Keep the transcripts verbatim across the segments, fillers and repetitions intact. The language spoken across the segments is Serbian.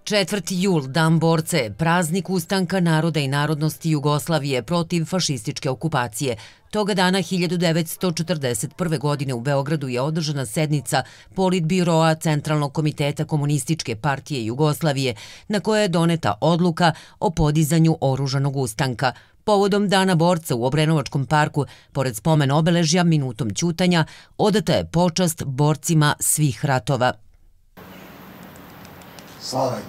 četvrti jul, Dan borca, je praznik ustanka naroda i narodnosti Jugoslavije protiv fašističke okupacije. Toga dana hiljadu devetsto četrdeset prve. godine u Beogradu je održana sednica Politbiroa Centralnog komiteta Komunističke partije Jugoslavije, na kojoj je doneta odluka o podizanju oružanog ustanka. Povodom Dana borca u Obrenovačkom parku, pored spomen obeležja minutom ćutanja, odata je počast borcima svih ratova. Slavaj!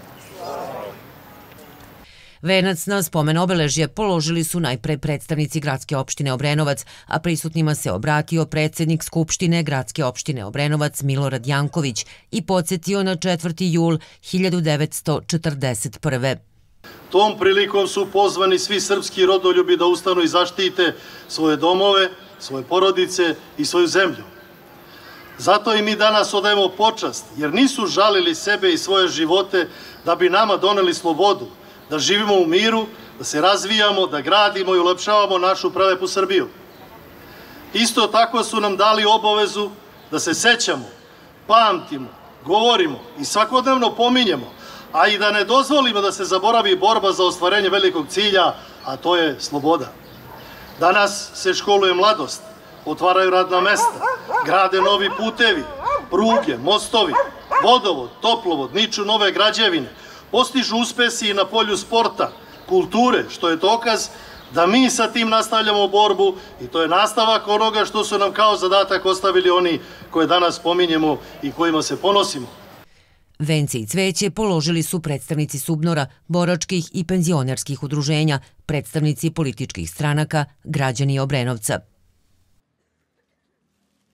Venac na spomen obeležje položili su najpre predstavnici gradske opštine Obrenovac, a prisutnima se obratio predsjednik Skupštine gradske opštine Obrenovac Milorad Janković i podsjetio na četvrti jul hiljadu devetsto četrdeset prve. Tom prilikom su pozvani svi srpski rodoljubi da ustanu i zaštite svoje domove, svoje porodice i svoju zemlju. Zato i mi danas odajemo počast, jer nisu žalili sebe i svoje živote da bi nama doneli slobodu, da živimo u miru, da se razvijamo, da gradimo i ulepšavamo našu prelepu Srbiju. Isto tako su nam dali obavezu da se sećamo, pamtimo, govorimo i svakodnevno pominjemo, a i da ne dozvolimo da se zaboravi borba za ostvarenje velikog cilja, a to je sloboda. Danas se školuje mladost, otvaraju radna mesta, grade novi putevi, pruge, mostovi, vodovod, toplovod, niču nove građevine, postižu uspesi i na polju sporta, kulture, što je dokaz da mi sa tim nastavljamo borbu i to je nastavak onoga što su nam kao zadatak ostavili oni koje danas pominjemo i kojima se ponosimo. Vence i cveće položili su predstavnici SUBNOR-a, boračkih i penzionerskih udruženja, predstavnici političkih stranaka, građani Obrenovca.